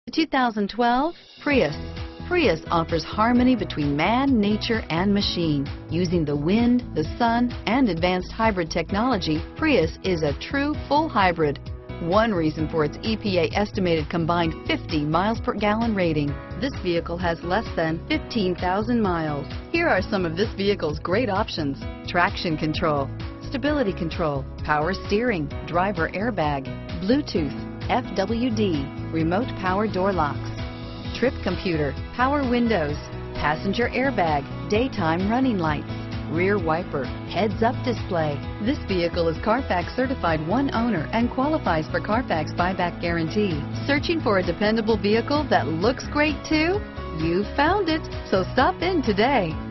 2012 Prius. Prius offers harmony between man, nature, and machine. Using the wind, the sun, and advanced hybrid technology, Prius is a true full hybrid. One reason for its EPA estimated combined 50 miles per gallon rating. This vehicle has less than 15,000 miles. Here are some of this vehicle's great options: traction control, stability control, power steering, driver airbag, Bluetooth, FWD, remote power door locks, trip computer, power windows, passenger airbag, daytime running lights, rear wiper, heads-up display. This vehicle is Carfax certified one owner and qualifies for Carfax buyback guarantee. Searching for a dependable vehicle that looks great too? You found it, so stop in today.